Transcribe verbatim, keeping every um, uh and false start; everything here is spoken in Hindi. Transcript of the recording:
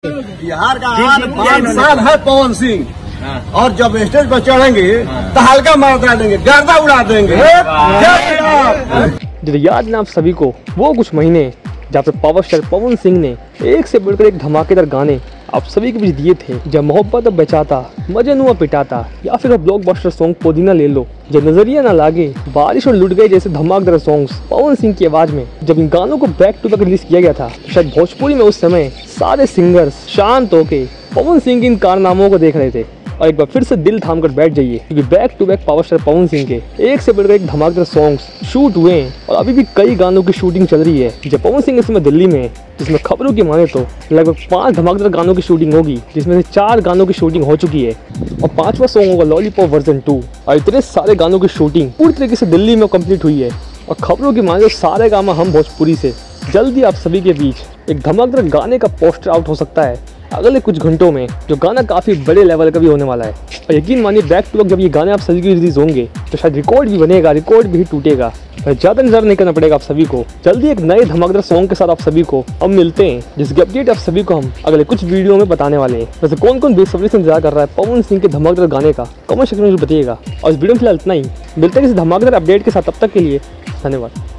बिहार का आन बान शान है पवन सिंह। और जब स्टेज पर चढ़ेंगे तो हल्का मार देंगे, गर्दा उड़ा देंगे। जो याद ना आप सभी को वो कुछ महीने जहाँ पे पावर स्टार पवन सिंह ने एक से बढ़कर एक धमाकेदार गाने आप सभी के बीच दिए थे। जब मोहब्बत अब बचाता, मजनू पिटाता, या फिर ब्लॉकबस्टर सॉन्ग पुदीना ले लो, जब नजरिया ना लागे, बारिश और लुट गए जैसे धमाकेदार सॉन्ग्स पवन सिंह की आवाज में जब इन गानों को बैक टू बैक रिलीज किया गया था, तो शायद भोजपुरी में उस समय सारे सिंगर्स शांत होके पवन सिंह के इन कारनामों को देख रहे थे। और एक बार फिर से दिल थाम कर बैठ जाइए, क्योंकि back to back power star Pawan Singh के एक से बढ़कर एक धमाकेदार सॉन्ग्स शूट हुए हैं और अभी भी कई गानों की शूटिंग चल रही है। जब पवन सिंह इस समय दिल्ली में, जिसमें खबरों की माने तो लगभग पांच धमाकेदार गानों की शूटिंग होगी, जिसमें से चार गानों की शूटिंग हो चुकी है और पांचवा सॉन्ग होगा लॉलीपॉप वर्जन टू। और इतने सारे गानों की शूटिंग पूरी तरीके से दिल्ली में कंप्लीट हुई है और खबरों की माने तो सारे गामा हम भोजपुरी से जल्दी आप सभी के बीच एक धमाकेदार गाने का पोस्टर आउट हो सकता है अगले कुछ घंटों में, जो गाना काफी बड़े लेवल का भी होने वाला है। और यकीन मानिए बैक टू बैक जब ये गाने आप सभी के रिलीज होंगे तो शायद रिकॉर्ड भी बनेगा, रिकॉर्ड भी टूटेगा। ज्यादा इंतजार नहीं करना पड़ेगा आप सभी को, जल्दी एक नए धमाकेदार सॉन्ग के साथ आप सभी को अब मिलते हैं, जिसकी अपडेट आप सभी को हम अगले कुछ वीडियो में बताने वाले हैं। वैसे कौन कौन बेसब्री से इंतजार कर रहा है पवन सिंह के धमाकेदार गाने का, कमेंट सेक्शन में बताइएगा। और इस वीडियो में फिलहाल इतना ही, मिलते हैं किसी धमाकेदार अपडेट के साथ, तब तक के लिए धन्यवाद।